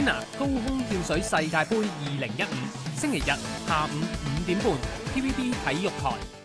Arena 高空跳水世界盃2015，星期日下午5點半，TVB 體育台。